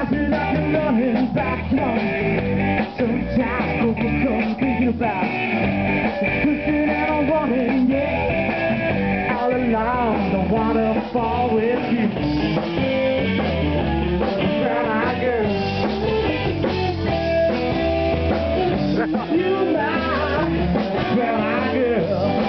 feel like I'm running back home. Sometimes people come thinking about pushing and I'm running, yeah. All alone, don't wanna fall with you. Brown-eyed girl, you my brown-eyed girl.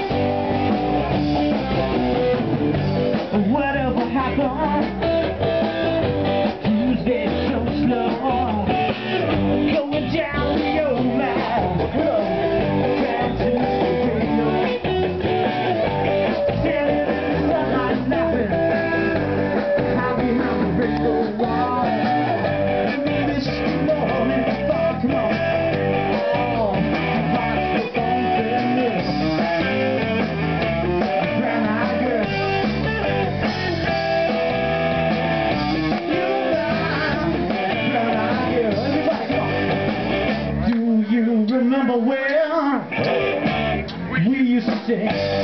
Whatever happened, Tuesday so slow, going down the old man, trying to radio, standing in the sunlight laughing, how behind the radio wall, this morning, come on, oh, my phone's been missed. Brown-eyed girl, remember where we used to sing?